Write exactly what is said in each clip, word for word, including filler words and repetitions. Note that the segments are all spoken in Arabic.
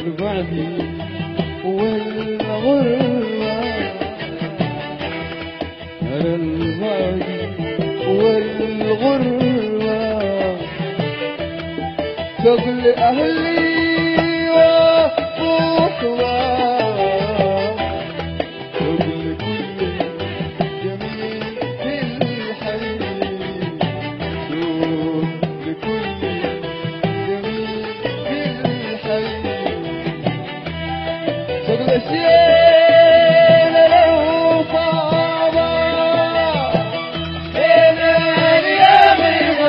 البعد والغربة، على البعد والغربة، شغل أهلي وصحبة، شغل كل جميل في الحي، شغل كل جميل في الحي، شغل الشيء لو صعبة بين اليوم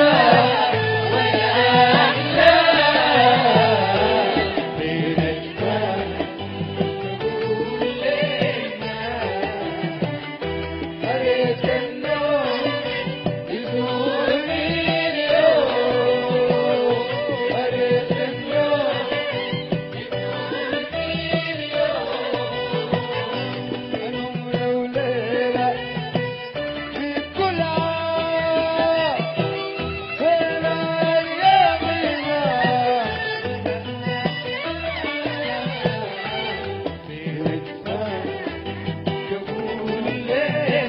والأحلام، بين الشباب تقول لنا أريد النوم يزورني اليوم، أريد النوم يزورني اليوم، أنوم لو ليلة في كل عام بين أيامنا، بين الشباب تقول لنا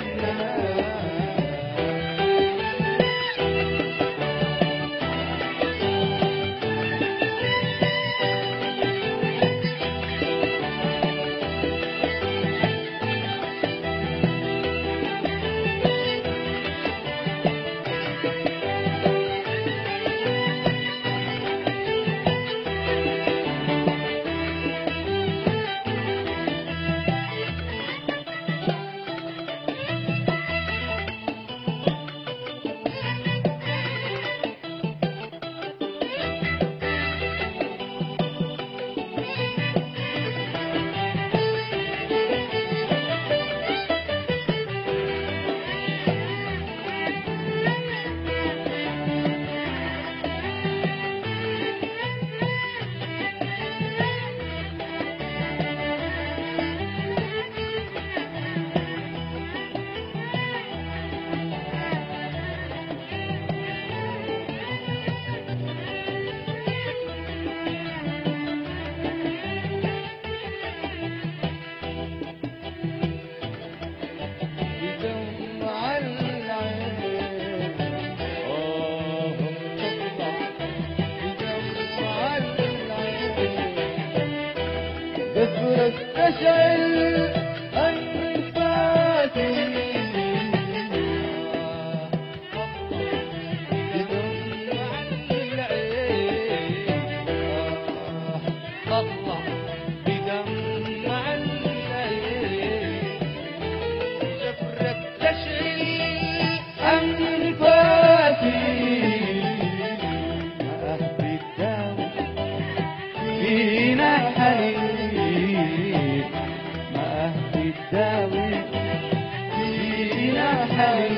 بدمع العين، آه تطلع بدمع العين، بذرة تشعل أنفاسي، بدمع العين، آه تطلع بدمع العين، شفرة تشعل أنفاسي، ما أهدي الداوي فينا حنين، ما أهدي الداوي فينا حنين.